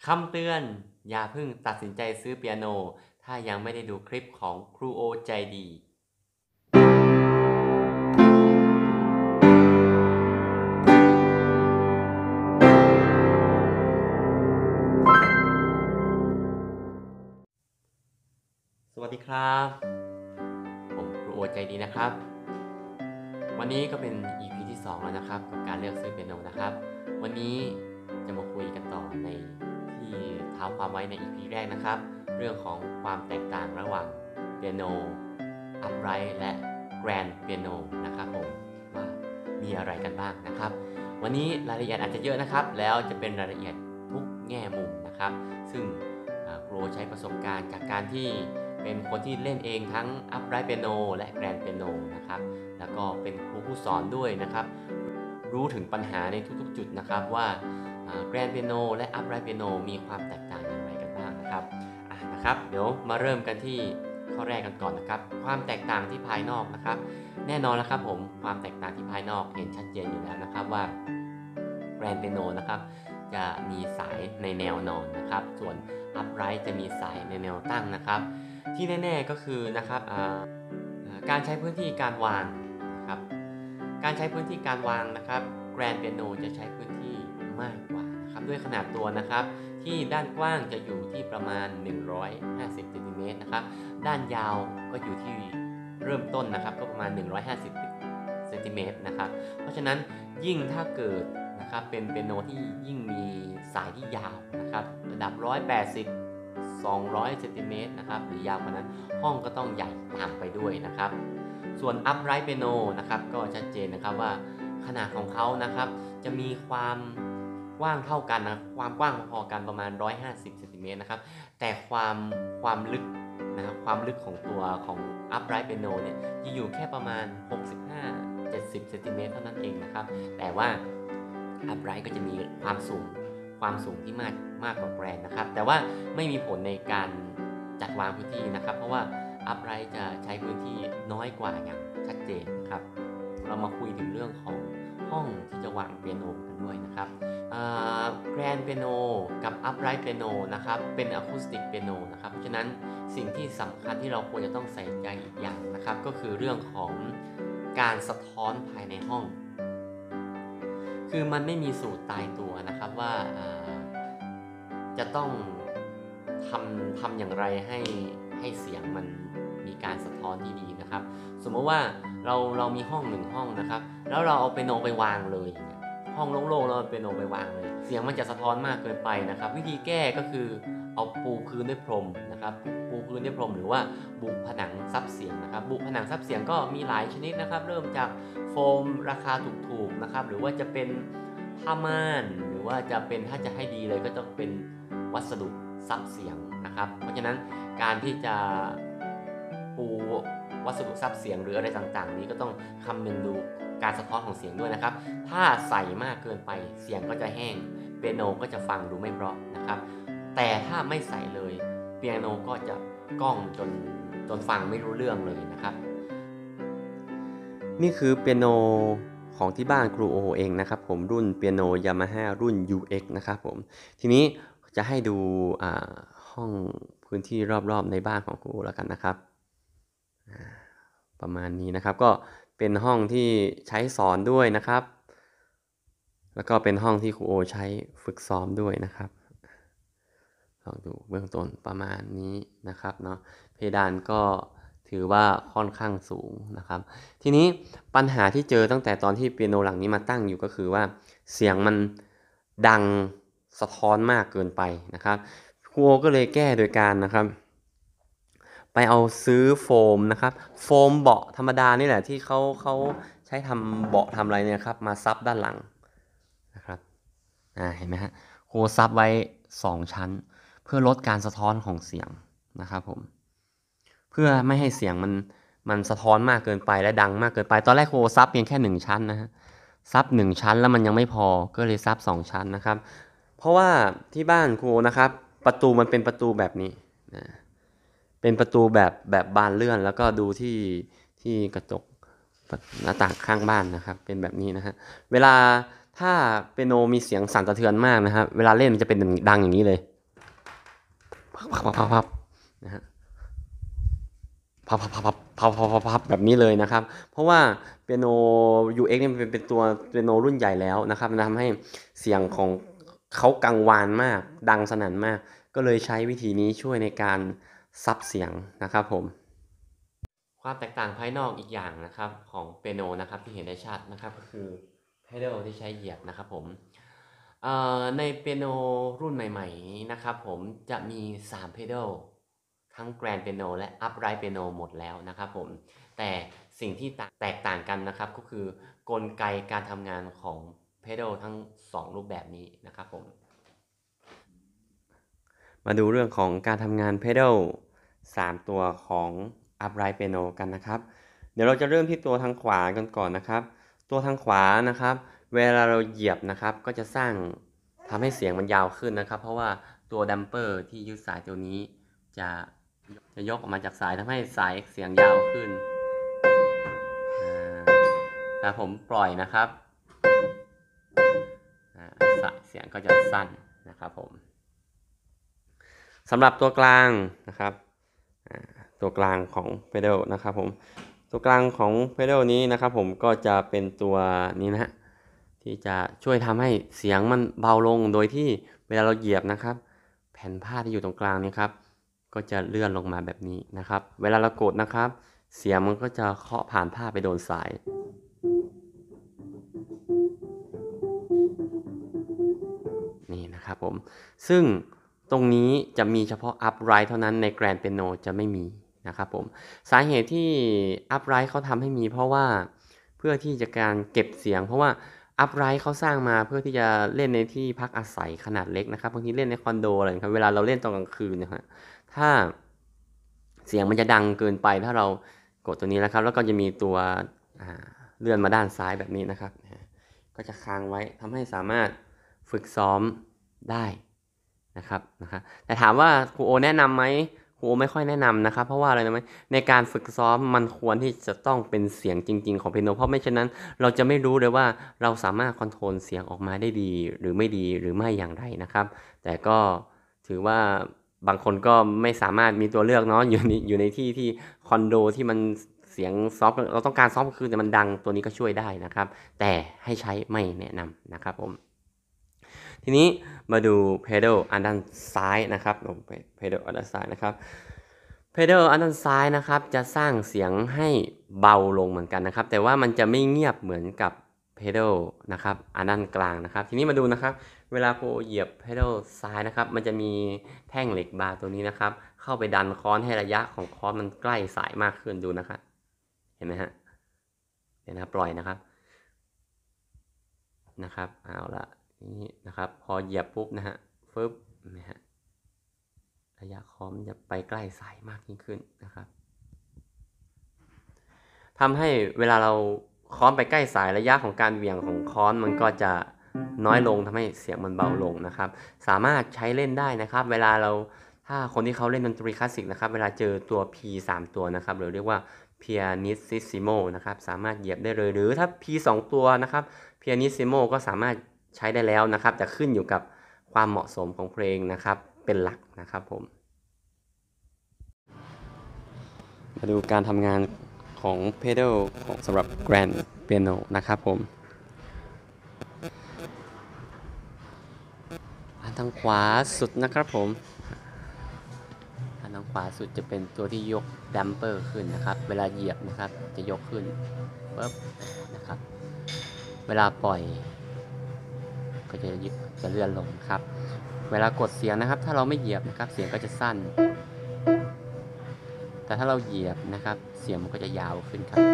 คำเตือนอย่าเพิ่งตัดสินใจซื้อเปียโนถ้ายังไม่ได้ดูคลิปของครูโอใจดีสวัสดีครับผมครูโอใจดีนะครับวันนี้ก็เป็น EP ที่2แล้วนะครับกับการเลือกซื้อเปียโนนะครับวันนี้จะมาคุยกันต่อในที่เท้าความไว้ใน EP แรกนะครับเรื่องของความแตกต่างระหว่างเปียโนอัพไรท์และแกรนด์เปียโนนะครับผมว่ามีอะไรกันบ้างนะครับวันนี้รายละเอียดอาจจะเยอะนะครับแล้วจะเป็นรายละเอียดทุกแง่มุมนะครับซึ่งครูใช้ประสบการณ์จากการที่เป็นคนที่เล่นเองทั้งอัพไรท์เปียโนและแกรนด์เปียโนนะครับแล้วก็เป็นครูผู้สอนด้วยนะครับรู้ถึงปัญหาในทุกๆจุดนะครับว่าแกรนด์เปียโนและอัพไรท์เปียโนมีความแตกต่างอย่างไรกันบ้างนะครับเดี๋ยวมาเริ่มกันที่ข้อแรกกันก่อนนะครับความแตกต่างที่ภายนอกนะครับแน่นอนแล้วครับผมความแตกต่างที่ภายนอกเห็นชัดเจนอยู่แล้วนะครับว่าแกรนด์เปียโนนะครับจะมีสายในแนวนอนนะครับส่วนอัพไรท์จะมีสายในแนวตั้งนะครับที่แน่ๆก็คือนะครับการใช้พื้นที่การวางนะครับการใช้พื้นที่การวางนะครับแกรนด์เปียโนจะใช้พื้นที่มากกว่านะครับด้วยขนาดตัวนะครับที่ด้านกว้างจะอยู่ที่ประมาณ150เซนติเมตรนะครับด้านยาวก็อยู่ที่เริ่มต้นนะครับก็ประมาณ150เซนติเมตรนะครับเพราะฉะนั้นยิ่งถ้าเกิดนะครับเป็นเปียโนที่ยิ่งมีสายที่ยาวนะครับระดับ200เซนติเมตรนะครับหรือยาวกว่านั้นห้องก็ต้องใหญ่ตามไปด้วยนะครับส่วนอัพไรท์เปียโนนะครับก็ชัดเจนนะครับว่าขนาดของเขานะครับจะมีความกว้างเท่ากันนะความกว้างพอๆกันประมาณ150เซนติเมตรนะครับแต่ความลึกนะครับความลึกของตัวของอัพไรท์เปียโนเนี่ยจะอยู่แค่ประมาณ65-70เซนติเมตรเท่านั้นเองนะครับแต่ว่าอัพไรท์ก็จะมีความสูงที่มากกว่าแกรนด์นะครับแต่ว่าไม่มีผลในการจัดวางพื้นที่นะครับเพราะว่าอัพไรท์จะใช้พื้นที่น้อยกว่าอย่างชัดเจนครับเรามาคุยถึงเรื่องของห้องที่จะวางเปียโนกันด้วยนะครับแกรนด์เปียโนกับอัพไรท์เปียโนนะครับเป็นอะคูสติกเปียโนนะครับเพราะฉะนั้นสิ่งที่สำคัญที่เราควรจะต้องใส่ใจอีกอย่างนะครับก็คือเรื่องของการสะท้อนภายในห้องคือมันไม่มีสูตรตายตัวนะครับว่าจะต้องทำอย่างไรให้เสียงมันมีการสะท้อนที่ดีนะครับสมมติว่าเรามีห้อง1ห้องนะครับแล้วเราเอาเปียโนไปวางเลยห้องโล่งๆเราเอาเปียโนไปวางเลยเสียงมันจะสะท้อนมากเกินไปนะครับวิธีแก้ก็คือเอาปูพื้นด้วยพรมนะครับปูพื้นด้วยพรมหรือว่าบุผนังซับเสียงนะครับบุผนังซับเสียงก็มีหลายชนิดนะครับเริ่มจากโฟมราคาถูกๆนะครับหรือว่าจะเป็นผ้าม่านหรือว่าจะเป็นถ้าจะให้ดีเลยก็ต้องเป็นวัสดุซับเสียงนะครับเพราะฉะนั้นการที่จะปูวัสดุซับเสียงหรืออะไรต่างๆนี้ก็ต้องคำนึงดูการสะท้อนของเสียงด้วยนะครับถ้าใส่มากเกินไปเสียงก็จะแห้งเปียโนก็จะฟังดูไม่เพราะนะครับแต่ถ้าไม่ใส่เลยเปียโนก็จะก้องจนฟังไม่รู้เรื่องเลยนะครับนี่คือเปียโนของที่บ้านครูโอเองนะครับผมรุ่นเปียโนยามาฮ่ารุ่น UX นะครับผมทีนี้จะให้ดูห้องพื้นที่รอบๆในบ้านของครูโอแล้วกันนะครับประมาณนี้นะครับก็เป็นห้องที่ใช้สอนด้วยนะครับแล้วก็เป็นห้องที่ครูโอใช้ฝึกซ้อมด้วยนะครับลองดูเบื้องต้นประมาณนี้นะครับเนาะเพดานก็ถือว่าค่อนข้างสูงนะครับทีนี้ปัญหาที่เจอตั้งแต่ตอนที่เปียโนหลังนี้มาตั้งอยู่ก็คือว่าเสียงมันดังสะท้อนมากเกินไปนะครับครูโอก็เลยแก้โดยการนะครับไปเอาซื้อโฟมนะครับโฟมเบาะธรรมดานี่แหละที่เขาใช้ทำเบาะทำอะไรเนี่ยครับมาซับด้านหลังนะครับเห็นไหมฮะครูซับไว้2ชั้นเพื่อลดการสะท้อนของเสียงนะครับผมเพื่อไม่ให้เสียงมันสะท้อนมากเกินไปและดังมากเกินไปตอนแรกครูซับเพียงแค่1ชั้นนะฮะซับ1ชั้นแล้วมันยังไม่พอก็เลยซับ2ชั้นนะครับเพราะว่าที่บ้านครูนะครับประตูมันเป็นประตูแบบนี้นะเป็นประตูแบบบานเลื่อนแล้วก็ดูที่กระจกหน้าต่างข้างบ้านนะครับเป็นแบบนี้นะฮะเวลาถ้าเปียโนมีเสียงสั่นสะเทือนมากนะครับเวลาเล่นมันจะเป็นดังอย่างนี้เลยพับนะฮะพับแบบนี้เลยนะครับเพราะว่าเปียโน UX เนี่ยเป็นตัวเปียโนรุ่นใหญ่แล้วนะครับมันทำให้เสียงของเขากังวานมากดังสนั่นมากก็เลยใช้วิธีนี้ช่วยในการซับเสียงนะครับผมความแตกต่างภายนอกอีกอย่างนะครับของเปียโนนะครับที่เห็นได้ชัดนะครับก็คือ pedal ที่ใช้เหยียบนะครับผมในเปียโนรุ่นใหม่ๆนี้นะครับผมจะมี3 pedal ทั้ง Grand Piano และ Upright Piano หมดแล้วนะครับผมแต่สิ่งที่แตกต่างกันนะครับก็คือกลไกการทำงานของ pedal ทั้ง2รูปแบบนี้นะครับผมมาดูเรื่องของการทำงาน pedal 3 ตัวของ Upright Piano กันนะครับเดี๋ยวเราจะเริ่มที่ตัวทางขวากันก่อนนะครับตัวทางขวานะครับเวลาเราเหยียบนะครับก็จะทำให้เสียงมันยาวขึ้นนะครับเพราะว่าตัวดัมเปอร์ที่ยึดสายตัวนี้จะยกออกมาจากสายทำให้สายเสียงยาวขึ้นถ้าผมปล่อยนะครับสายเสียงก็จะสั้นนะครับผมสำหรับตัวกลางนะครับตัวกลางของ pedal นะครับผมตัวกลางของ pedal นี้นะครับผมก็จะเป็นตัวนี้นะฮะที่จะช่วยทำให้เสียงมันเบาลงโดยที่เวลาเราเหยียบนะครับแผ่นผ้าที่อยู่ตรงกลางนี้ครับก็จะเลื่อนลงมาแบบนี้นะครับเวลาเรากดนะครับเสียงมันก็จะเคาะผ่านผ้าไปโดนสายนี่นะครับผมซึ่งตรงนี้จะมีเฉพาะ upright เท่านั้นใน Grand Piano จะไม่มีนะครับผมสาเหตุที่ upright เขาทำให้มีเพราะว่าเพื่อที่จะการเก็บเสียงเพราะว่าupright เขาสร้างมาเพื่อที่จะเล่นในที่พักอาศัยขนาดเล็กนะครับบางทีเล่นในคอนโดอะไรครับเวลาเราเล่นตอนกลางคืนนะฮะถ้าเสียงมันจะดังเกินไปถ้าเรากดตัวนี้นะครับแล้วก็จะมีตัวเลื่อนมาด้านซ้ายแบบนี้นะครับก็จะค้างไว้ทำให้สามารถฝึกซ้อมได้นะครับแต่ถามว่าครูโอแนะนำไหมครูโอไม่ค่อยแนะนำนะครับเพราะว่าอะไรนะไหมในการฝึกซ้อมมันควรที่จะต้องเป็นเสียงจริงๆของเปียโนเพราะไม่เช่นนั้นเราจะไม่รู้เลยว่าเราสามารถคอนโทรลเสียงออกมาได้ดีหรือไม่ดีหรือไม่อย่างไรนะครับแต่ก็ถือว่าบางคนก็ไม่สามารถมีตัวเลือกเนาะอยู่ในที่คอนโดที่มันเสียงซ้อมเราต้องการซ้อมคือแต่มันดังตัวนี้ก็ช่วยได้นะครับแต่ให้ใช้ไม่แนะนำนะครับผมทีนี้มาดู pedal อันด้านซ้ายนะครับลงไป pedal อันด้านซ้ายนะครับ pedal อันด้านซ้ายนะครับจะสร้างเสียงให้เบาลงเหมือนกันนะครับแต่ว่ามันจะไม่เงียบเหมือนกับ pedal นะครับอันด้านกลางนะครับทีนี้มาดูนะครับเวลาโปรเหยียบ pedal ซ้ายนะครับมันจะมีแท่งเหล็กบาร์ตัวนี้นะครับเข้าไปดันค้อนให้ระยะของค้อนมันใกล้สายมากขึ้นดูนะครับเห็นไหมฮะเดี๋ยวนะปล่อยนะครับเอาละนี่นะครับพอเหยียบปุ๊บนะฮะฟึบนะฮะระยะค้อนจะไปใกล้สายมากยิ่งขึ้นนะครับทำให้เวลาเราค้อนไปใกล้สายระยะของการเหวี่ยงของค้อนมันก็จะน้อยลงทำให้เสียงมันเบาลงนะครับสามารถใช้เล่นได้นะครับเวลาเราถ้าคนที่เขาเล่นดนตรีคลาสสิกนะครับเวลาเจอตัว P 3 ตัวนะครับหรือเรียกว่า pianissimo นะครับสามารถเหยียบได้เลยหรือถ้า P 2 ตัวนะครับ pianissimo ก็สามารถใช้ได้แล้วนะครับแต่ขึ้นอยู่กับความเหมาะสมของเพลงนะครับเป็นหลักนะครับผมมาดูการทำงานของ pedal ของสำหรับ Grand Piano นะครับผมอันทางขวาสุดนะครับผมอันทางขวาสุดจะเป็นตัวที่ยกดัมเปอร์ขึ้นนะครับเวลาเหยียบนะครับจะยกขึ้นปึ๊บนะครับเวลาปล่อยก็จะเลื่อนลงครับเวลากดเสียงนะครับถ้าเราไม่เหยียบนะครับเสียงก็จะสั้นแต่ถ้าเราเหยียบนะครับเสียงมันก็จะยาวขึ้นครับ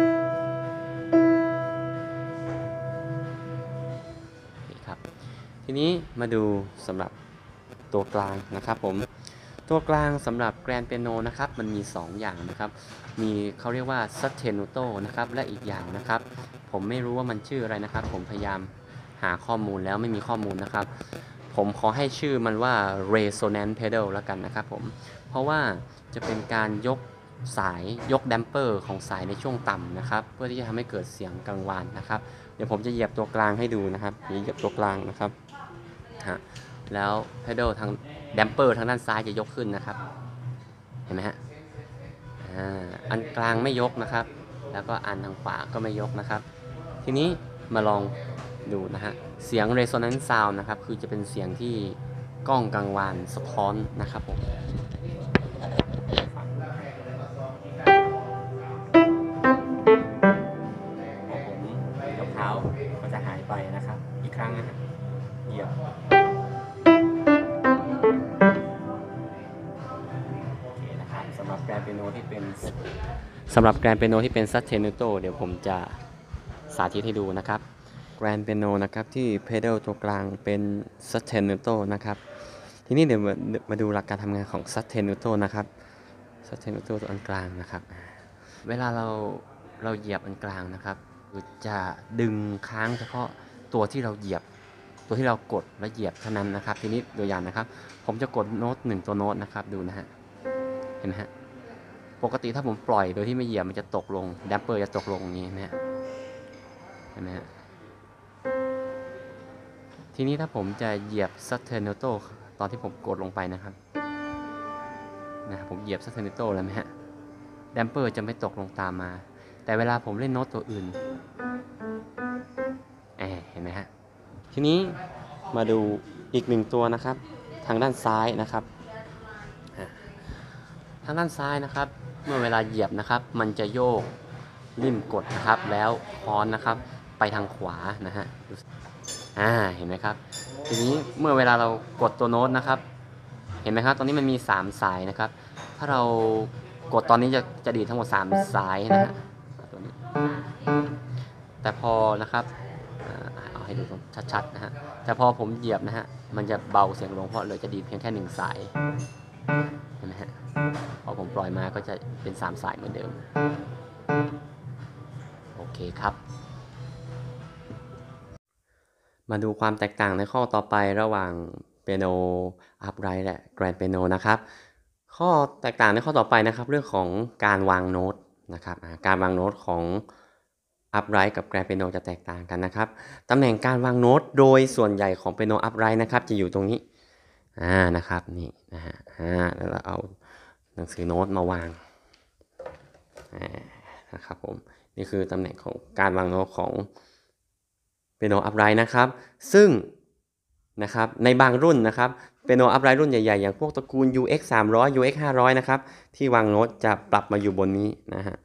นี่ครับทีนี้มาดูสำหรับตัวกลางนะครับผมตัวกลางสำหรับ Grand Piano นะครับมันมี2อย่างนะครับมีเขาเรียกว่า sostenuto นะครับและอีกอย่างนะครับผมไม่รู้ว่ามันชื่ออะไรนะครับผมพยายามหาข้อมูลแล้วไม่มีข้อมูลนะครับผมขอให้ชื่อมันว่า resonant pedal แล้วกันนะครับผมเพราะว่าจะเป็นการยกสายยกดัมเปอร์ของสายในช่วงต่ำนะครับเพื่อที่จะทำให้เกิดเสียงกังวานนะครับเดี๋ยวผมจะเหยียบตัวกลางให้ดูนะครับเหยียบตัวกลางนะครับแล้วเพด a ลทางแดมเปอร์ทางด้านซ้ายจะยกขึ้นนะครับเห็นไหมฮะอันกลางไม่ยกนะครับแล้วก็อันทางขวาก็ไม่ยกนะครับทีนี้มาลองดูนะฮะเสียง resonance sound นะครับคือจะเป็นเสียงที่ก้องกังวานสะท้อนนะครับผมยกเท้าก็จะหายไปนะครับอีกครั้งนะฮะเหยียบโอเคนะครับสำหรับแกรนด์เปียโนที่เป็นซัสเทนูโตเดี๋ยวผมจะสาธิตให้ดูนะครับแกรนด์เปียโนนะครับที่เพด a ลตัวกลางเป็นซัสเทนูโตนะครับทีนี้เดี๋ยวมาดูหลักการทำงานของซัสเทนูโตนะครับซัสเทนูโตตัวอันกลางนะครับเวลาเราเหยียบอันกลางนะครับจะดึงค้างเฉพาะตัวที่เราเหยียบตัวที่เรากดและเหยียบเท่านั้นนะครับทีนี้ตัวอย่างนะครับผมจะกดโน้ต1ตัวโน้ตนะครับดูนะฮะเห็นไหมฮะปกติถ้าผมปล่อยโดยที่ไม่เหยียบมันจะตกลงแดมเปอร์จะตกลงอย่างนี้นะฮะเห็นไหมฮะทีนี้ถ้าผมจะเหยียบซัสเทนูโตตอนที่ผมกดลงไปนะครับผมเหยียบซัสเทนูโตแล้วไหมฮะแดมเปอร์จะไม่ตกลงตามมาแต่เวลาผมเล่นโน้ตตัวอื่นเห็นไหมฮะทีนี้มาดูอีก1ตัวนะครับทางด้านซ้ายนะครับทางด้านซ้ายนะครับเมื่อเวลาเหยียบนะครับมันจะโยกริ่มกดนะครับแล้วค้อนนะครับไปทางขวานะฮะเห็นไหมครับทีนี้เมื่อเวลาเรากดตัวโน้ตนะครับเห็นไหมครับตอนนี้มันมี3สายนะครับถ้าเรากดตอนนี้จะดีดทั้งหมด3สายนะฮะตัวนี้แต่พอนะครับเอาให้ดูชัดๆนะฮะแต่พอผมเหยียบนะฮะมันจะเบาเสียงลงเพราะเลยจะดีดเพียงแค่1สายเห็นไหมฮะพอผมปล่อยมาก็จะเป็น3สายเหมือนเดิมโอเคครับมาดูความแตกต่างในข้อต่อไประหว่างเปียโนอัพไรท์และแกรนด์เปียโนนะครับข้อแตกต่างในข้อต่อไปนะครับเรื่องของการวางโน้ตนะครับการวางโน้ตของอัพไรท์กับแกรนด์เปียโนจะแตกต่างกันนะครับตำแหน่งการวางโน้ตโดยส่วนใหญ่ของเปียโนอัพไรท์นะครับจะอยู่ตรงนี้นะครับนี่นะฮะแล้วเราเอาหนังสือโน้ตมาวางนะครับผมนี่คือตำแหน่งของการวางโน้ตของเปียโนอัพไรท์นะครับซึ่งนะครับในบางรุ่นนะครับเปียโนอัพไรท์รุ่นใหญ่ๆอย่างพวกตระกูล UX 300 UX 500นะครับที่วางโน้ตจะปรับมาอยู่บนนี้นะฮะ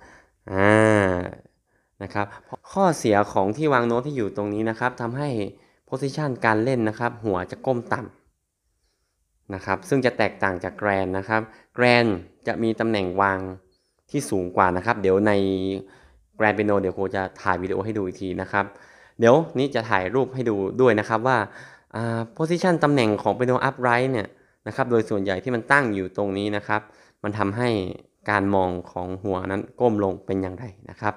นะครับข้อเสียของที่วางโน้ตที่อยู่ตรงนี้นะครับทำให้โพสิชันการเล่นนะครับหัวจะก้มต่ำนะครับซึ่งจะแตกต่างจากแกรนนะครับแกรนจะมีตำแหน่งวางที่สูงกว่านะครับเดี๋ยวในแกรนเปียโนเดี๋ยวครูจะถ่ายวิดีโอให้ดูอีกทีนะครับเดี๋ยวนี้จะถ่ายรูปให้ดูด้วยนะครับว่าposition ตำแหน่งของ piano upright เนี่ยนะครับโดยส่วนใหญ่ที่มันตั้งอยู่ตรงนี้นะครับมันทำให้การมองของหัวนั้นก้มลงเป็นอย่างไรนะครับ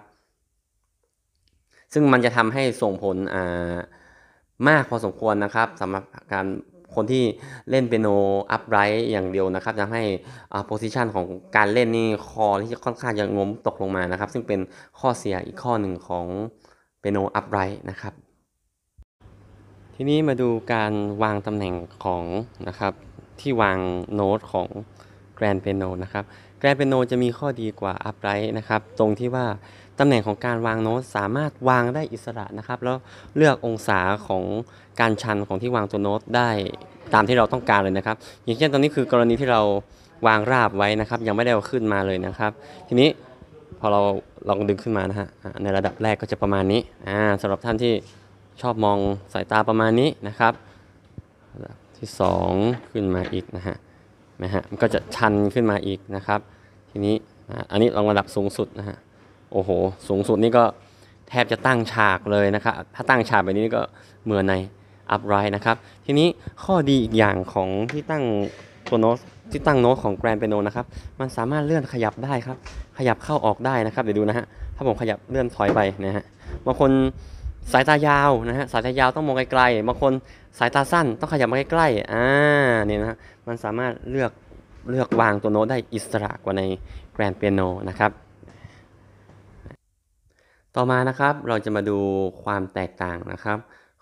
ซึ่งมันจะทำให้ส่งผลมากพอสมควรนะครับสำหรับคนที่เล่นเปียโน upright อย่างเดียวนะครับทำให้position ของการเล่นนี่คอที่ค่อนข้างจะงมตกลงมานะครับซึ่งเป็นข้อเสียอีกข้อหนึ่งของเปียโน upright นะครับทีนี้มาดูการวางตำแหน่งของนะครับที่วางโน้ตของแกรนด์เปียโนนะครับแกรนด์เปียโนจะมีข้อดีกว่าอัพไรท์นะครับตรงที่ว่าตำแหน่งของการวางโน้ตสามารถวางได้อิสระนะครับแล้วเลือกองศาของการชันของที่วางตัวโน้ตได้ตามที่เราต้องการเลยนะครับอย่างเช่นตอนนี้คือกรณีที่เราวางราบไว้นะครับยังไม่ได้เอาขึ้นมาเลยนะครับทีนี้พอเราลองดึงขึ้นมานะฮะในระดับแรกก็จะประมาณนี้สำหรับท่านที่ชอบมองสายตาประมาณนี้นะครับระดับที่2ขึ้นมาอีกนะฮะมันก็จะชันขึ้นมาอีกนะครับทีนี้อันนี้ลองระดับสูงสุดนะฮะโอ้โหสูงสุดนี่ก็แทบจะตั้งฉากเลยนะครับถ้าตั้งฉากแบบนี้ก็เหมือนใน upright นะครับทีนี้ข้อดีอีกอย่างของที่ตั้งตัวโน้ตที่ตั้งโน้ตของแกรนด์เปียโนนะครับมันสามารถเลื่อนขยับได้ครับขยับเข้าออกได้นะครับเดี๋ยวดูนะฮะถ้าผมขยับเลื่อนถอยไปนะฮะบางคนสายตายาวนะฮะสายตายาวต้องมองไกลๆบางคนสายตาสั้นต้องขยับมาใกล้ๆเนี่ยนะมันสามารถเลือกวางตัวโน้ตได้อิสระกว่าในแกรนด์เปียโนนะครับต่อมานะครับเราจะมาดูความแตกต่างนะครับข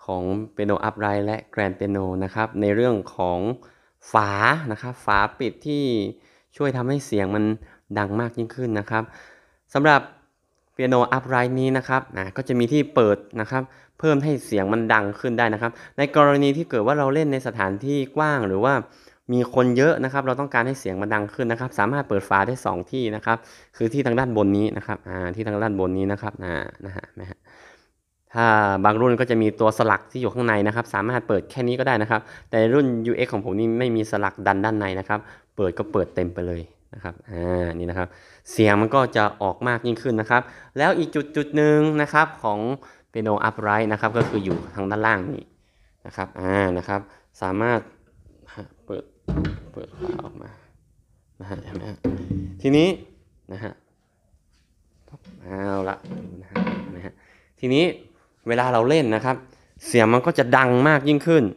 ของเปียโนอัพไรท์และแกรนด์เปียโนนะครับในเรื่องของฝานะครับฝาปิดที่ช่วยทำให้เสียงมันดังมากยิ่งขึ้นนะครับสำหรับเปียโนอัพไรท์นี้นะครับก็จะมีที่เปิดนะครับเพิ่มให้เสียงมันดังขึ้นได้นะครับในกรณีที่เกิดว่าเราเล่นในสถานที่กว้างหรือว่ามีคนเยอะนะครับเราต้องการให้เสียงมันดังขึ้นนะครับสามารถเปิดฝาได้2ที่นะครับคือที่ทางด้านบนนี้นะครับที่ทางด้านบนนี้นะครับนะฮะถ้าบางรุ่นก็จะมีตัวสลักที่อยู่ข้างในนะครับสามารถเปิดแค่นี้ก็ได้นะครับแต่รุ่น UX ของผมนี่ไม่มีสลักดันด้านในนะครับเปิดก็เปิดเต็มไปเลยนะครับนี่นะครับเสียงมันก็จะออกมากยิ่งขึ้นนะครับแล้วอีกจุดหนึ่งนะครับของเปียโนอัพไรท์นะครับก็คืออยู่ทางด้านล่างนี่นะครับนะครับสามารถเปิดฝาออกมานะฮะเห็นไหมฮะทีนี้นะฮะเอาละนะฮะทีนี้เวลาเราเล่นนะครับเสียงมันก็จะดังมากยิ่งขึ้น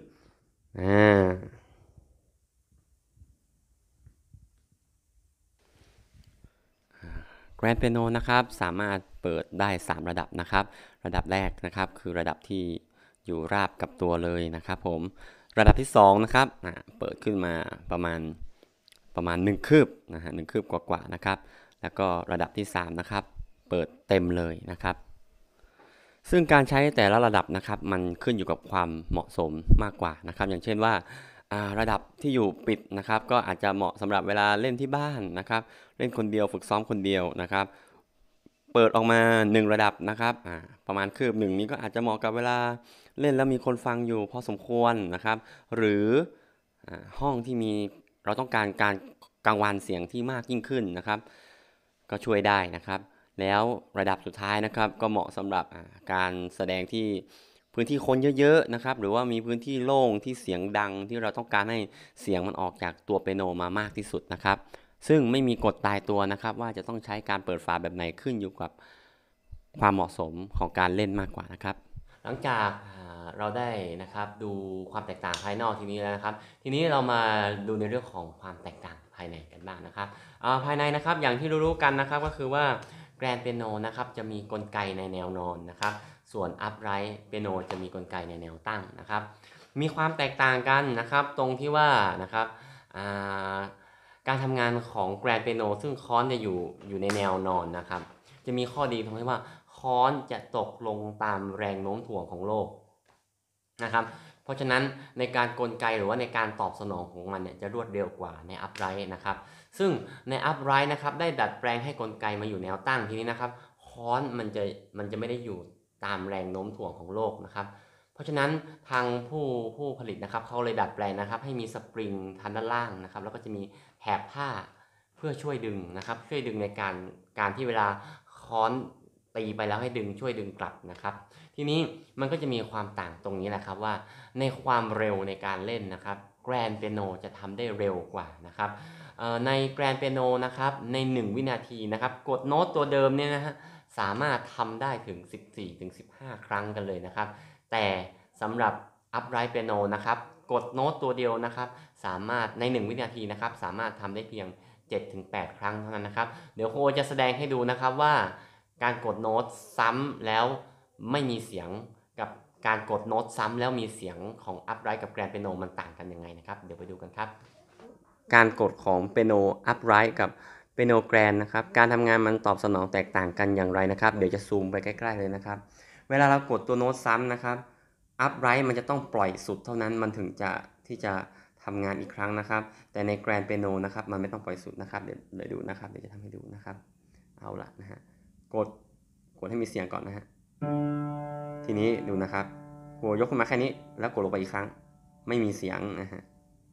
แกรนด์เปียโนนะครับสามารถเปิดได้3ระดับนะครับระดับแรกนะครับคือระดับที่อยู่ราบกับตัวเลยนะครับผมระดับที่2นะครับเปิดขึ้นมาประมาณ1คืบนะฮะ1คืบกว่าๆนะครับแล้วก็ระดับที่3นะครับเปิดเต็มเลยนะครับซึ่งการใช้แต่ละระดับนะครับมันขึ้นอยู่กับความเหมาะสมมากกว่านะครับอย่างเช่นว่าระดับที่อยู่ปิดนะครับก็อาจจะเหมาะสำหรับเวลาเล่นที่บ้านนะครับเล่นคนเดียวฝึกซ้อมคนเดียวนะครับเปิดออกมา1ระดับนะครับประมาณคืบ1นี้ก็อาจจะเหมาะกับเวลาเล่นแล้วมีคนฟังอยู่พอสมควรนะครับหรือห้องที่มีเราต้องการการกังวานเสียงที่มากยิ่งขึ้นนะครับก็ช่วยได้นะครับแล้วระดับสุดท้ายนะครับก็เหมาะสำหรับการแสดงที่พื้นที่คนเยอะๆนะครับหรือว่ามีพื้นที่โล่งที่เสียงดังที่เราต้องการให้เสียงมันออกจากตัวเปียโนมามากที่สุดนะครับซึ่งไม่มีกฎตายตัวนะครับว่าจะต้องใช้การเปิดฝาแบบไหนขึ้นอยู่กับความเหมาะสมของการเล่นมากกว่านะครับหลังจากเราได้นะครับดูความแตกต่างภายนอกทีนี้แล้วนะครับทีนี้เรามาดูในเรื่องของความแตกต่างภายในกันบ้างนะครับภายในนะครับอย่างที่รู้ๆกันนะครับก็คือว่าแกรนด์เปียโนนะครับจะมีกลไกในแนวนอนนะครับส่วนอัพไรท์เปียโนจะมีกลไกในแนวตั้งนะครับมีความแตกต่างกันนะครับตรงที่ว่านะครับการทำงานของแกรนด์เปียโนซึ่งค้อนจะอยู่ในแนวนอนนะครับจะมีข้อดีตรงที่ว่าค้อนจะตกลงตามแรงโน้มถ่วงของโลกนะครับเพราะฉะนั้นในการกลไกหรือว่าในการตอบสนองของมันเนี่ยจะรวดเร็วกว่าในอัพไรท์นะครับซึ่งในอัพไรท์นะครับได้ดัดแปลงให้กลไกมาอยู่แนวตั้งทีนี้นะครับค้อนมันจะไม่ได้อยู่ตามแรงโน้มถ่วงของโลกนะครับเพราะฉะนั้นทางผู้ผลิตนะครับเขาเลยดัดแปลงนะครับให้มีสปริงทางด้านล่างนะครับแล้วก็จะมีแถบผ้าเพื่อช่วยดึงนะครับช่วยดึงในการที่เวลาค้อนตีไปแล้วให้ดึงช่วยดึงกลับนะครับทีนี้มันก็จะมีความต่างตรงนี้แหละครับว่าในความเร็วในการเล่นนะครับแกรนด์เปียโนจะทำได้เร็วกว่านะครับในแกรนด์เปียโนนะครับใน1วินาทีนะครับกดโน้ตตัวเดิมเนี่ยนะฮะสามารถทำได้ถึง 14-15 ครั้งกันเลยนะครับแต่สำหรับอัพไรท์เปียโนนะครับกดโน้ตตัวเดียวนะครับสามารถใน1วินาทีนะครับสามารถทำได้เพียง 7-8 ครั้งเท่านั้นนะครับเดี๋ยวโคจะแสดงให้ดูนะครับว่าการกดโน้ตซ้ำแล้วไม่มีเสียงกับการกดโน้ตซ้ำแล้วมีเสียงของอัพไรท์กับแกรนด์เปียโนมันต่างกันยังไงนะครับเดี๋ยวไปดูกันครับการกดของเปียโนอัพไรท์กับเปียโนแกรนด์นะครับการทำงานมันตอบสนองแตกต่างกันอย่างไรนะครับเดี๋ยวจะซูมไปใกล้ๆเลยนะครับเวลาเรากดตัวโน้ตซ้ำนะครับอัพไรท์มันจะต้องปล่อยสุดเท่านั้นมันถึงที่จะทำงานอีกครั้งนะครับแต่ในแกรนด์เปียโนนะครับมันไม่ต้องปล่อยสุดนะครับเดี๋ยวดูนะครับเดี๋ยวจะทำให้ดูนะครับเอาละนะฮะกดให้มีเสียงก่อนนะฮะทีนี้ดูนะครับหัวยกขึ้นมาแค่นี้แล้วกดลงไปอีกครั้งไม่มีเสียงนะฮะ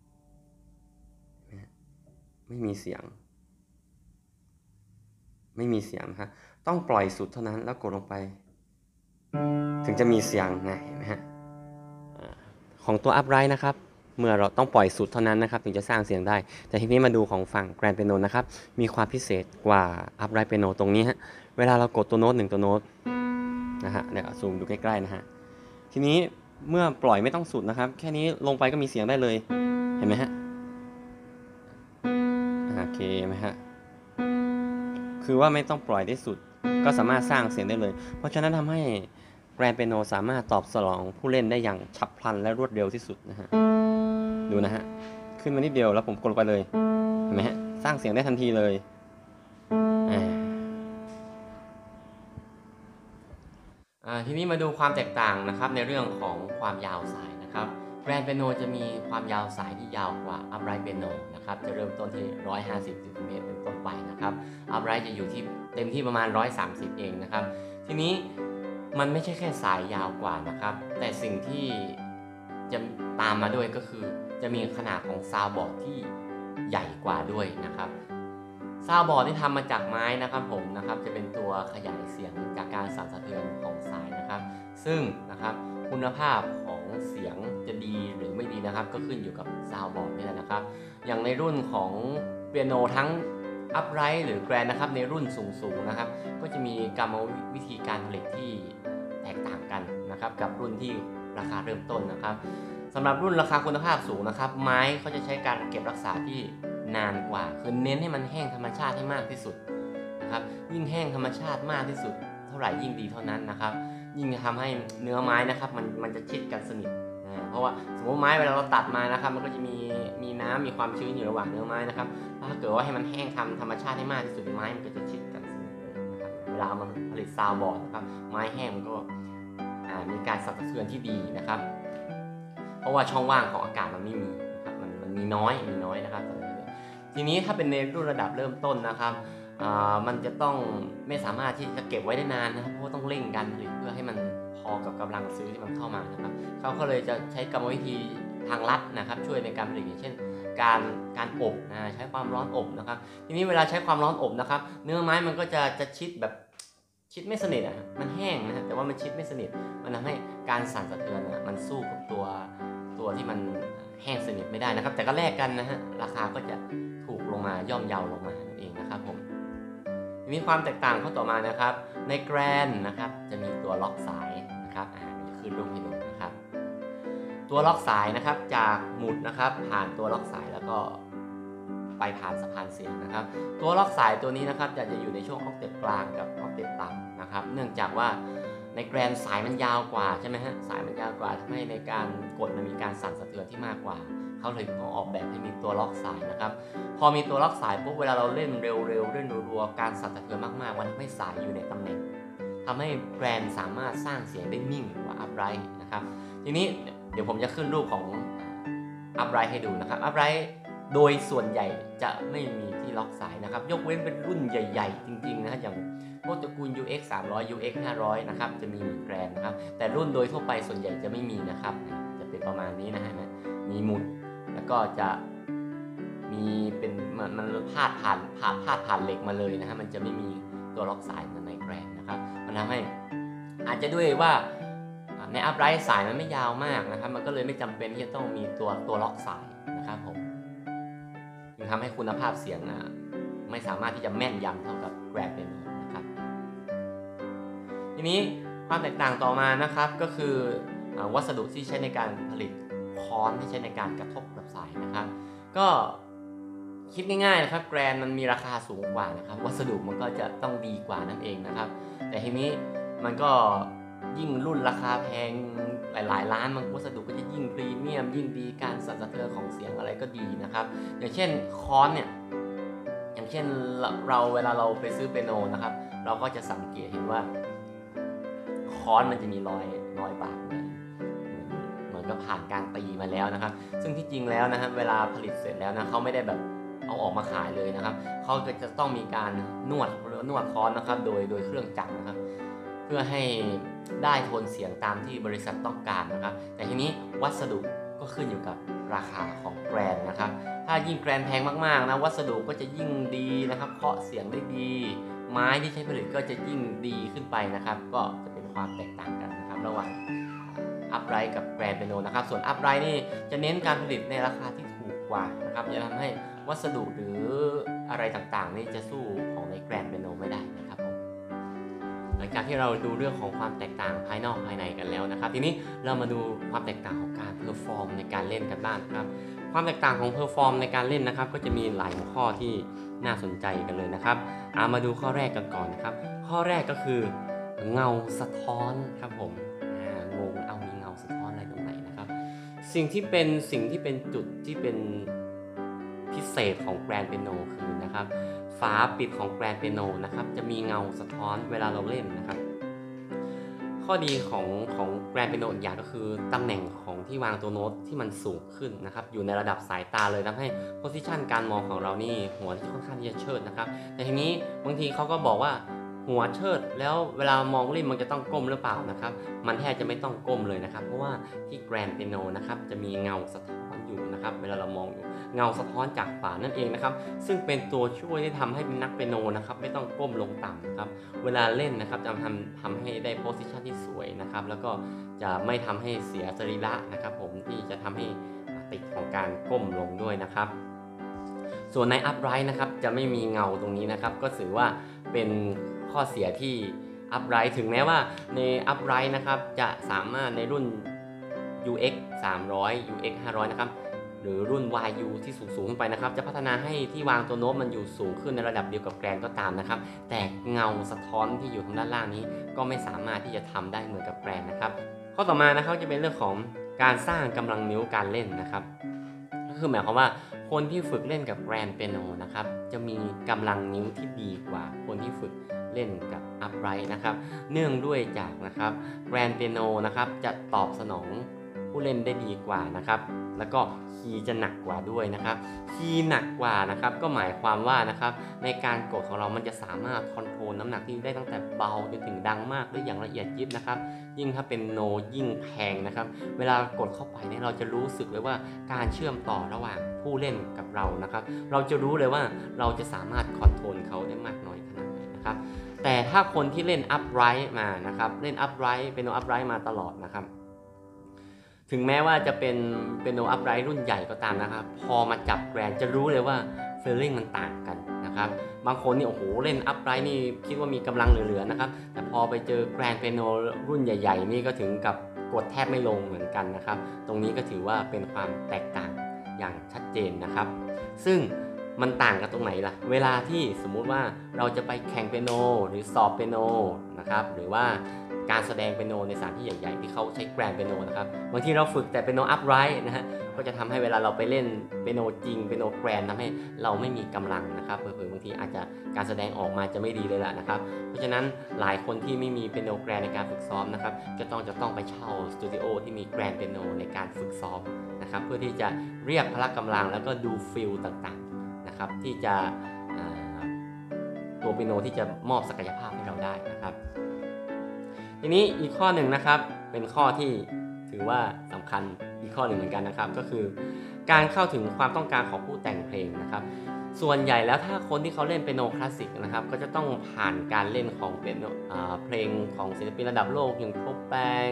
ไม่มีเสียงนะครับต้องปล่อยสุดเท่านั้นแล้วกดลงไปถึงจะมีเสียงนะเห็นไหมฮะของตัวอัพไรท์นะครับเมื่อเราต้องปล่อยสุดเท่านั้นนะครับถึงจะสร้างเสียงได้แต่ทีนี้มาดูของฝั่งแกรนด์เปียโนนะครับมีความพิเศษกว่าอัพไรท์เปียโนตรงนี้ฮะเวลาเรากดตัวโน้ต1ตัวโน้ตนะฮะเดี๋ยวซูมดูใกล้ๆนะฮะทีนี้เมื่อปล่อยไม่ต้องสุดนะครับแค่นี้ลงไปก็มีเสียงได้เลยเห็นไหมฮะโอเคไหมฮะคือว่าไม่ต้องปล่อยได้สุดก็สามารถสร้างเสียงได้เลยเพราะฉะนั้นทำให้แกรนเปียโนสามารถตอบสนองผู้เล่นได้อย่างฉับพลันและรวดเร็วที่สุดนะฮะดูนะฮะขึ้นมานิดเดียวแล้วผมกดลงไปเลยเห็นไหมฮะสร้างเสียงได้ทันทีเลยทีนี้มาดูความแตกต่างนะครับในเรื่องของความยาวสายนะครับแกรนเปียโนจะมีความยาวสายที่ยาวกว่าอัพไรท์เปียโนนะครับจะเริ่มต้นที่150 เซนติเมตรเป็นต้นไปนะครับอัพไรท์จะอยู่ที่เต็มที่ประมาณ130เองนะครับทีนี้มันไม่ใช่แค่สายยาวกว่านะครับแต่สิ่งที่จะตามมาด้วยก็คือจะมีขนาดของซาวด์บอร์ดที่ใหญ่กว่าด้วยนะครับซาวด์บอร์ดที่ทำมาจากไม้นะครับผมนะครับจะเป็นตัวขยายเสียงจากการสั่นสะเทือนของสายนะครับซึ่งนะครับคุณภาพของเสียงจะดีหรือไม่ดีนะครับก็ขึ้นอยู่กับซาวด์บอร์ดนี่แหละนะครับอย่างในรุ่นของเปียโนทั้งอัพไรท์หรือแกรนนะครับในรุ่นสูงๆนะครับก็จะมีกรรมวิธีการผลิตที่แตกต่างกันนะครับกับรุ่นที่ราคาเริ่มต้นนะครับสำหรับรุ่นราคาคุณภาพสูงนะครับไม้เขาจะใช้การเก็บรักษาที่นานกว่าคือเน้นให้มันแห้งธรรมชาติให้มากที่สุดนะครับยิ่งแห้งธรรมชาติมากที่สุดเท่าไหร่ยิ่งดีเท่านั้นนะครับยิ่งทำให้เนื้อไม้นะครับมันจะชิดกันสนิทเพราะว่าสมมติไม้เวลาเราตัดมานะครับมันก็จะมีน้ำมีความชื้นอยู่ระหว่างเนื้อไม้นะครับถ้าเกิดว่าให้มันแห้งธรรมชาติให้มากที่สุดไม้มันก็จะชิดกันสนิทเลยนะครับเวลามันผลิตซาวด์บอร์ดนะครับไม้แห้งมันก็มีการสั่นสะเทือนที่ดีนะครับเพราะว่าช่องว่างของอากาศมันไม่มีนะครับมันมีน้อยนะครับทีนี้ถ้าเป็นในรุ่นระดับเริ่มต้นนะครับมันจะต้องไม่สามารถที่จะเก็บไว้ได้นานนะครับเพราะว่าต้องเร่งการผลิตเพื่อให้มันพอกับกำลังซื้อที่มันเข้ามานะครับเขาก็เลยจะใช้กรรมวิธีทางลัดนะครับช่วยในการผลิตอย่างเช่นการอบใช้ความร้อนอบนะครับทีนี้เวลาใช้ความร้อนอบนะครับเนื้อไม้มันก็จะชิดแบบชิดไม่สนิทมันแห้งนะแต่ว่ามันชิดไม่สนิทมันทำให้การสั่นสะเทือนมันสู้กับตัวที่มันแห้งสนิทไม่ได้นะครับแต่ก็แลกกันนะฮะราคาก็จะถูกลงมาย่อมเยาลงมานั่นเองนะครับผมมีความแตกต่างข้อต่อมานะครับในแกรนนะครับจะมีตัวล็อกสายนะครับมีขึ้นรูปให้ดูนะครับตัวล็อกสายนะครับจากหมุดนะครับผ่านตัวล็อกสายแล้วก็ไปผ่านสะพานเสียงนะครับตัวล็อกสายตัวนี้นะครับจะอยู่ในช่วงออกเทปกลางกับออกเทปต่ำนะครับเนื่องจากว่าในแกรนสายมันยาวกว่าใช่ไหมฮะสายมันยาวกว่าทำให้ในการกดมันมีการสั่นสะเทือนที่มากกว่าเขาเลยต้องออกแบบให้มีตัวล็อกสายนะครับพอมีตัวล็อกสายปุ๊บเวลาเราเล่นเร็วๆเล่นรัวๆการสั่นสะเทือนมากๆมันทำให้สายอยู่ในตำแหน่งทำให้แกรนสามารถสร้างเสียงได้นิ่งกว่าอัพไรท์นะครับทีนี้เดี๋ยวผมจะขึ้นรูปของอัพไรท์ให้ดูนะครับอัพไรท์โดยส่วนใหญ่จะไม่มีที่ล็อกสายนะครับยกเว้นเป็นรุ่นใหญ่ๆจริงๆนะอย่างพวกตระกูล UX 300 UX 500นะครับจะมี1แกรนนะครับแต่รุ่นโดยทั่วไปส่วนใหญ่จะไม่มีนะครับจะเป็นประมาณนี้นะฮะมีหมุดแล้วก็จะมีเป็นมันพาดผ่านเหล็กมาเลยนะฮะมันจะไม่มีตัวล็อกสายเหมือนในแกรนนะครับมันทำให้อาจจะด้วยว่าในอัพไรท์สายมันไม่ยาวมากนะครับมันก็เลยไม่จำเป็นที่จะต้องมีตัวล็อกสายนะครับผมจึงทำให้คุณภาพเสียงไม่สามารถที่จะแม่นยำเท่ากับแกรนเปียโนนะครับทีนี้ความแตกต่างต่อมานะครับก็คือวัสดุที่ใช้ในการผลิตค้อนที่ใช้ในการกระทบกับสายนะครับก็คิดง่ายๆนะครับแกรนมันมีราคาสูงกว่านะครับวัสดุมันก็จะต้องดีกว่านั่นเองนะครับแต่ทีนี้มันก็ยิ่งรุ่นราคาแพงหลายๆล้านมันวัสดุก็จะยิ่งพรีเมียมยิ่งดีการสั่นสะเทือนของเสียงอะไรก็ดีนะครับอย่างเช่นค้อนเนี่ยอย่างเช่นเวลาเราไปซื้อเปียโนนะครับเราก็จะสังเกตเห็นว่าค้อนมันจะมีรอยบาดเหมือนกับผ่านการตีมาแล้วนะครับซึ่งที่จริงแล้วนะครับเวลาผลิตเสร็จแล้วนะเขาไม่ได้แบบเอาออกมาขายเลยนะครับเขาก็จะต้องมีการนวดค้อนนะครับโดยเครื่องจักรนะครับเพื่อให้ได้โทนเสียงตามที่บริษัทต้องการนะครับแต่ทีนี้วัสดุก็ขึ้นอยู่กับราคาของแกรนนะครับถ้ายิ่งแกรนแพงมากๆนะวัสดุก็จะยิ่งดีนะครับเคาะเสียงได้ดีไม้ที่ใช้ผลิตก็จะยิ่งดีขึ้นไปนะครับก็จะเป็นความแตกต่างกันนะครับระหว่างอัพไรท์กับแกรนเปียโนนะครับส่วนอัพไรท์นี่จะเน้นการผลิตในราคาที่ถูกกว่านะครับจะทำให้วัสดุหรืออะไรต่างๆนี่จะสู้ของในแกรนเปียโนไม่ได้นะครับหลังจากที่เราดูเรื่องของความแตกต่างภายนอกภายในกันแล้วนะครับทีนี้เรามาดูความแตกต่างของการเพอร์ฟอร์มในการเล่นกันบ้างครับความแตกต่างของเพอร์ฟอร์มในการเล่นนะครับก็จะมีหลายหัวข้อที่น่าสนใจกันเลยนะครับมาดูข้อแรกกันก่อนนะครับข้อแรกก็คือเงาสะท้อนครับผมสิ่งที่เป็นจุดที่เป็นพิเศษของแกรนด์เปียโนคือนะครับฝาปิดของแกรนด์เปียโนนะครับจะมีเงาสะท้อนเวลาเราเล่นนะครับข้อดีของแกรนด์เปียโนอีกอย่างก็คือตำแหน่งของที่วางตัวโน้ตที่มันสูงขึ้นนะครับอยู่ในระดับสายตาเลยทำให้โพสิชันการมองของเรานี่หัวค่อนข้างที่จะเชิดนะครับแต่ทีนี้บางทีเขาก็บอกว่าหัวเชิดแล้วเวลามองเล่นมันจะต้องก้มหรือเปล่านะครับมันแทบจะไม่ต้องก้มเลยนะครับเพราะว่าที่แกรนด์เปียโนนะครับจะมีเงาสะท้อนอยู่นะครับเวลาเรามองอยู่เงาสะท้อนจากฝานั่นเองนะครับซึ่งเป็นตัวช่วยที่ทำให้นักเปียโนนะครับไม่ต้องก้มลงต่ำนะครับเวลาเล่นนะครับจะทำให้ได้โพสิชันที่สวยนะครับแล้วก็จะไม่ทำให้เสียสรีระนะครับผมที่จะทำให้ติดของการก้มลงด้วยนะครับส่วนใน upright นะครับจะไม่มีเงาตรงนี้นะครับก็ถือว่าเป็นข้อเสียที่ upright ถึงแม้ว่าใน upright นะครับจะสามารถในรุ่น UX 300 UX 500นะครับหรือรุ่น YU ที่สูงขึ้นไปนะครับจะพัฒนาให้ที่วางตัวโน้ตมันอยู่สูงขึ้นในระดับเดียวกับแกรนก็ตามนะครับแต่เงาสะท้อนที่อยู่ทางด้านล่างนี้ก็ไม่สามารถที่จะทำได้เหมือนกับแกรนนะครับข้อต่อมานะครับจะเป็นเรื่องของการสร้างกำลังนิ้วการเล่นนะครับก็คือหมายความว่าคนที่ฝึกเล่นกับแกรนเปียโนนะครับจะมีกำลังนิ้วที่ดีกว่าคนที่ฝึกเล่นกับ upright นะครับเนื่องด้วยจากนะครับแกรนเปียโนนะครับจะตอบสนองผู้เล่นได้ดีกว่านะครับแล้วก็คีย์จะหนักกว่าด้วยนะครับคีย์หนักกว่านะครับก็หมายความว่านะครับในการกดของเรามันจะสามารถคอนโทรลน้ำหนักที่ได้ตั้งแต่เบาจนถึงดังมากได้อย่างละเอียดยิบนะครับยิ่งถ้าเป็นโนยิ่งแพงนะครับเวลากดเข้าไปเนี่ยเราจะรู้สึกเลยว่าการเชื่อมต่อระหว่างผู้เล่นกับเรานะครับเราจะรู้เลยว่าเราจะสามารถคอนโทรลเขาได้มากน้อยขนาดไหนนะครับแต่ถ้าคนที่เล่น upright มานะครับเล่น upright เป็น no upright มาตลอดนะครับถึงแม้ว่าจะเป็นโนอัพไรท์รุ่นใหญ่ก็ตามนะครับพอมาจับแกรนจะรู้เลยว่าฟีลลิ่งมันต่างกันนะครับบางคนนี่โอ้โหเล่นอัพไรท์นี่คิดว่ามีกำลังเหลือๆนะครับแต่พอไปเจอแกรนเปียโนรุ่นใหญ่ๆนี่ก็ถึงกับกดแทบไม่ลงเหมือนกันนะครับตรงนี้ก็ถือว่าเป็นความแตกต่างอย่างชัดเจนนะครับซึ่งมันต่างกันตรงไหนล่ะเวลาที่สมมุติว่าเราจะไปแข่งเปียโนหรือสอบเปียโนนะครับหรือว่าการแสดงเปียโนในสถานที่ใหญ่ๆที่เขาใช้แกรนเปียโนนะครับบางทีเราฝึกแต่เปียโนอัพไรท์นะฮะก็จะทำให้เวลาเราไปเล่นเปียโนจริงเปียโนแกรนทำให้เราไม่มีกำลังนะครับเผลอๆบางทีอาจจะการแสดงออกมาจะไม่ดีเลยล่ะนะครับเพราะฉะนั้นหลายคนที่ไม่มีเปียโนแกรนในการฝึกซ้อมนะครับจะต้องไปเช่าสตูดิโอที่มีแกรนเปียโนในการฝึกซ้อมนะครับเพื่อที่จะเรียกพละกำลังแล้วก็ดูฟิลต่างๆนะครับที่จะตัวเปียโนที่จะมอบศักยภาพให้เราได้นะครับทีนี้อีกข้อหนึ่งนะครับเป็นข้อที่ถือว่าสำคัญอีกข้อหนึ่งเหมือนกันนะครับก็คือการเข้าถึงความต้องการของผู้แต่งเพลงนะครับส่วนใหญ่แล้วถ้าคนที่เขาเล่นเปียโนคลาสสิกนะครับก็จะต้องผ่านการเล่นของเปียโนเพลงของศิลปินระดับโลกอย่างโชแปง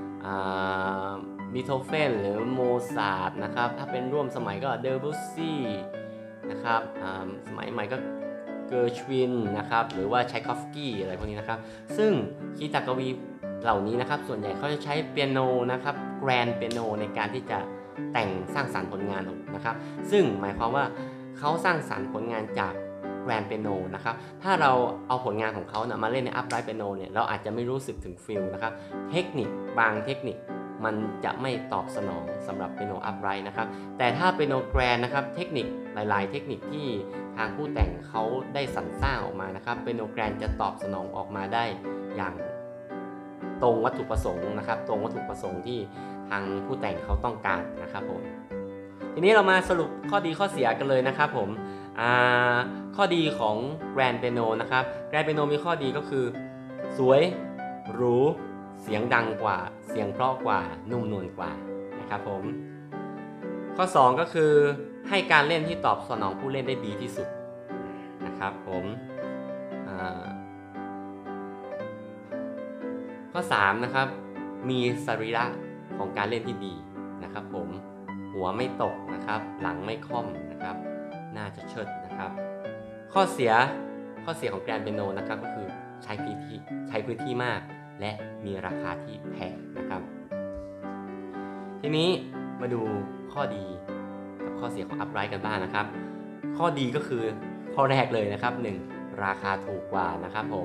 บีโธเฟนหรือโมซาร์ทนะครับถ้าเป็นร่วมสมัยก็เดบุสซี่นะครับสมัยใหม่ก็เกอร์ชวินนะครับหรือว่าไชคอฟสกี้อะไรพวกนี้นะครับซึ่งคีตากวีเหล่านี้นะครับส่วนใหญ่เขาจะใช้เปียโนนะครับแกรนเปียโนในการที่จะแต่งสร้างสรรค์ผลงานนะครับซึ่งหมายความว่าเขาสร้างสรรค์ผลงานจากแกรนเปียโนนะครับถ้าเราเอาผลงานของเขามาเล่นในอัพไรท์เปียโนเนี่ยเราอาจจะไม่รู้สึกถึงฟิลนะครับเทคนิคบางเทคนิคมันจะไม่ตอบสนองสำหรับเปียโนอัพไรท์นะครับแต่ถ้าเปียโนแกรนนะครับเทคนิคหลายๆเทคนิคที่ทางผู้แต่งเขาได้สรรสร้างออกมานะครับเปียโนแกรนจะตอบสนองออกมาได้อย่างตรงวัตถุประสงค์นะครับตรงวัตถุประสงค์ที่ทางผู้แต่งเขาต้องการนะครับผมทีนี้เรามาสรุปข้อดีข้อเสียกันเลยนะครับผมข้อดีของแกรนเปียโนนะครับแกรนเปียโนมีข้อดีก็คือสวยหรูเสียงดังกว่าเสียงเพราะกว่านุ่มนวลกว่านะครับผมข้อ2ก็คือให้การเล่นที่ตอบสนองผู้เล่นได้ดีที่สุดนะครับผมข้อ3นะครับมีสรีระของการเล่นที่ดีนะครับผมหัวไม่ตกนะครับหลังไม่ค่อมนะครับน่าจะเชิดนะครับข้อเสียของแกรนเปียโนนะครับก็คือใช้พื้นที่มากและมีราคาที่แพงนะครับทีนี้มาดูข้อดีกับข้อเสียของอัพไรท์กันบ้างนะครับข้อดีก็คือข้อแรกเลยนะครับ1ราคาถูกกว่านะครับผม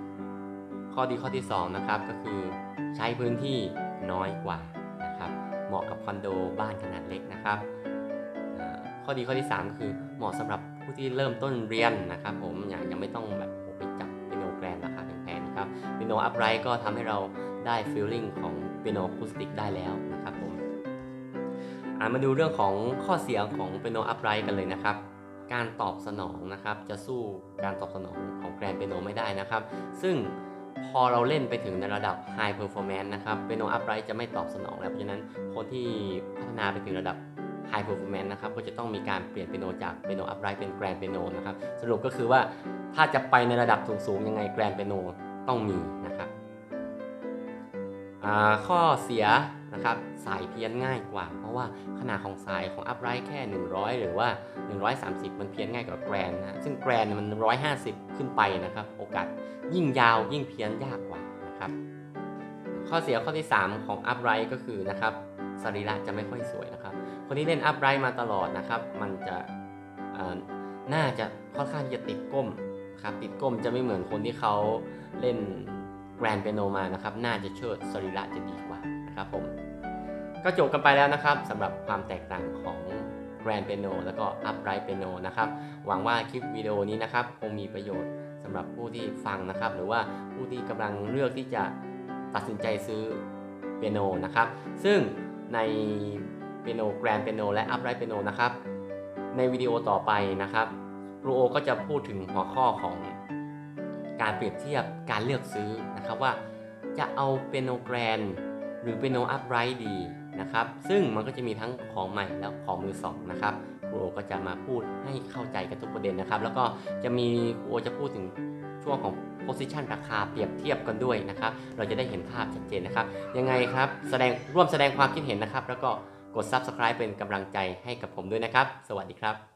ข้อดีข้อที่2นะครับก็คือใช้พื้นที่น้อยกว่านะครับเหมาะกับคอนโดบ้านขนาดเล็กนะครับข้อดีข้อที่3ก็คือเหมาะสำหรับผู้ที่เริ่มต้นเรียนนะครับผมยังไม่ต้องแบบไปจับเปียโนแกรนราคาแพงๆนะครับเปียโนอัพไรท์ก็ทำให้เราได้ฟีลลิ่งของเปียโนอะคูสติกได้แล้วนะครับผมมาดูเรื่องของข้อเสียของเปียโนอัพไรท์กันเลยนะครับการตอบสนองนะครับจะสู้การตอบสนองของแกรนเปียโนไม่ได้นะครับซึ่งพอเราเล่นไปถึงในระดับ High Performance นะครับเปียโนอัพไรท์จะไม่ตอบสนองแล้วเพราะฉะนั้นคนที่พัฒนาไปถึงระดับ High Performance นะครับก็จะต้องมีการเปลี่ยนเปียโนจากเปียโนอัพไรท์เป็นแกรนเปียโนนะครับสรุปก็คือว่าถ้าจะไปในระดับสูงๆยังไงแกรนเปียโนต้องมีนะครับข้อเสียนะครับสายเพี้ยนง่ายกว่าเพราะว่าขนาดของสายของอัพไรท์แค่100หรือว่า130มันเพี้ยนง่ายกว่าแกรนนะซึ่งแกรนมัน150ขึ้นไปนะครับโอกาสยิ่งยาวยิ่งเพี้ยนยากกว่านะครับข้อเสียข้อที่3ของอัพไรท์ก็คือนะครับสรีระจะไม่ค่อยสวยนะครับคนที่เล่นอัพไรท์มาตลอดนะครับมันจะน่าจะค่อนข้างที่จะติดก้มครับติดก้มจะไม่เหมือนคนที่เขาเล่นแกรนเปียโนมานะครับน่าจะเชิดสรีระจะดีกว่านะครับผมก็จบกันไปแล้วนะครับสำหรับความแตกต่างของแกรนเปียโนแล้วก็อัพไรท์เปียโนนะครับหวังว่าคลิปวิดีโอนี้นะครับคงมีประโยชน์สำหรับผู้ที่ฟังนะครับหรือว่าผู้ที่กำลังเลือกที่จะตัดสินใจซื้อเปียโนนะครับซึ่งในเปียโนแกรนเปียโนและอัพไรท์เปียโนนะครับในวิดีโอต่อไปนะครับครูโอก็จะพูดถึงหัวข้อของการเปรียบเทียบการเลือกซื้อนะครับว่าจะเอาเปียโนแกรนหรือเปียโนอัพไรท์ดีนะครับซึ่งมันก็จะมีทั้งของใหม่แล้วของมือสองนะครับครูโอก็จะมาพูดให้เข้าใจกันทุกประเด็นนะครับแล้วก็จะมีครูโอจะพูดถึงช่วงของ position ราคาเปรียบเทียบกันด้วยนะครับเราจะได้เห็นภาพชัดเจนนะครับยังไงครับร่วมแสดงความคิดเห็นนะครับแล้วก็กด Subscribe เป็นกำลังใจให้กับผมด้วยนะครับสวัสดีครับ